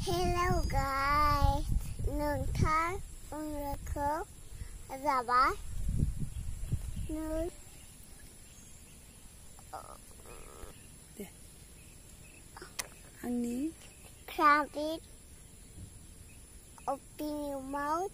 Hello guys, nương thái nương khớp ra bái nương Honey, crowded open your mouth.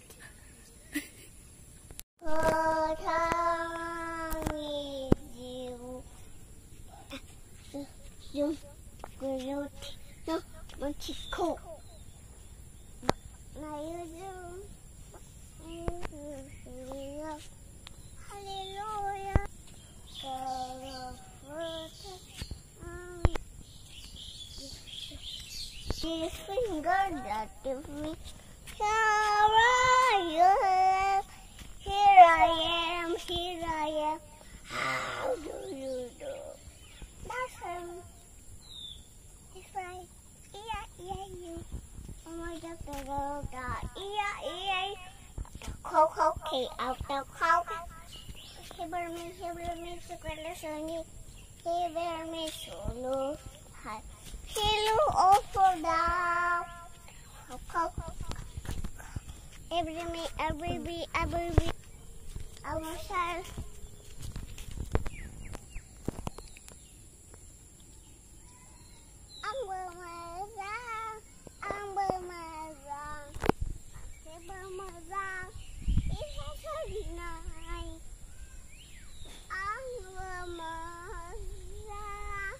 Hallelujah. His finger that gives me power. Here I am, here I am. How do you do? That's him. He's right. You. Oh my God. Khâu kỳ ảo tao khâu. He Berni sikla soni. He Berni solo. Hello also down. Every bee. I will say. Anh bơ mơ ra, ít hết sao đi này. Anh bơ mơ ra,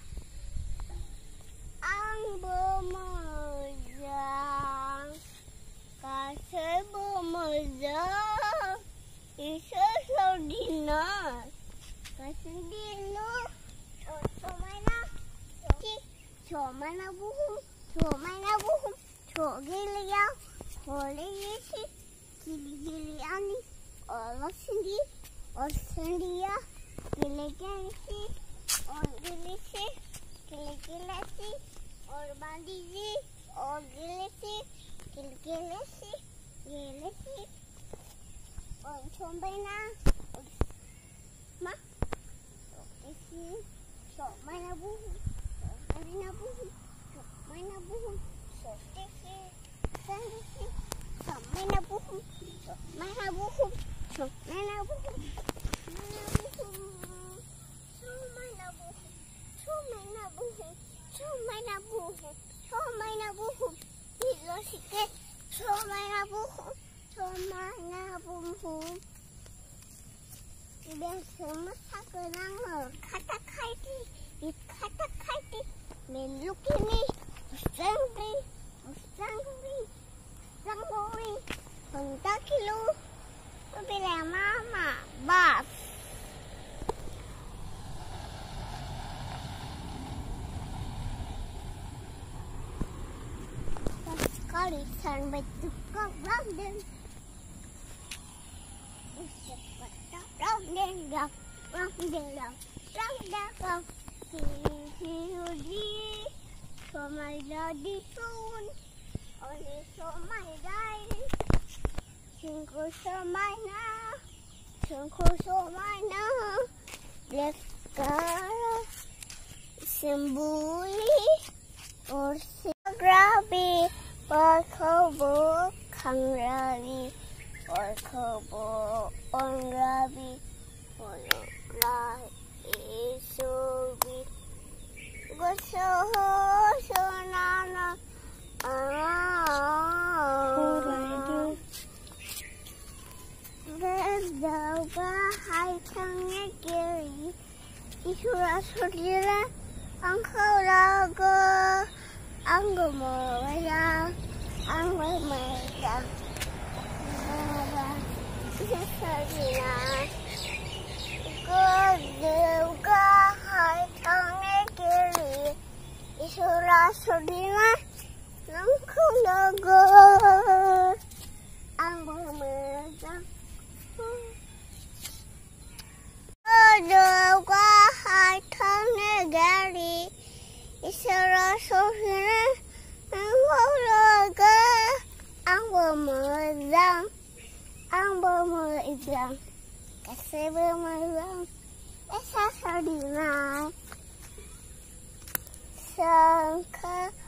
cả thế bơ mơ ra, ít hết sao đi này. Cả thế đi nữa, cho mày nào, cho mày nào buhum, cho gili ya, holy yesi, gili ani, Allah sindi ya, gili or bandiji, or gilisi, or chombaina, or ma, isi, so mana buhum. Mana buhum, so tiki, sandisi, so mana buhum, so mana buhum, so mana buhum, Ilo sikit, so mana buhum. Biasa masak kenang kata kaiti. Mình lúc ini Mustangri Phần ta kilo Bây là mama Bas Sekali sampai tukang London So my daddy soon, only so my daddy. Cinco so my now. Let's go. Simbuli or grabi or kobo kangrabi or kobo on grabi or la isobi. Go so nana. Đâu có hai thằng nghe kiri, isura surdila, ang khâu la go, ang go mo ra, ang go mo ra, go đâu có hai thằng nghe kiri, isura surdila, ang khâu la go, ang go mo ra. Đâu có hai thằng nghe gari, isara sofina, ang hologa, ang bermezang, kasih bermezang, esa sardina, sangka